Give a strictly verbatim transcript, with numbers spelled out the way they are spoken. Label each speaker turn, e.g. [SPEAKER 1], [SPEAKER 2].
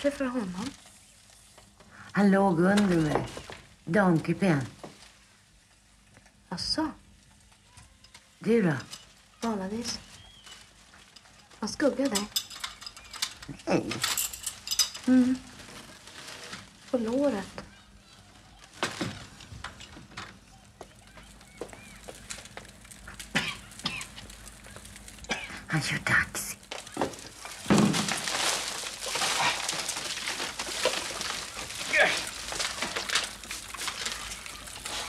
[SPEAKER 1] träffar du honom?
[SPEAKER 2] Han låg under mig. Damkupén.
[SPEAKER 1] Asså?
[SPEAKER 2] Du då?
[SPEAKER 1] Vanligtvis. Han skuggar dig.
[SPEAKER 2] Nej.
[SPEAKER 1] Mm. På låret.
[SPEAKER 2] Han kör taxi.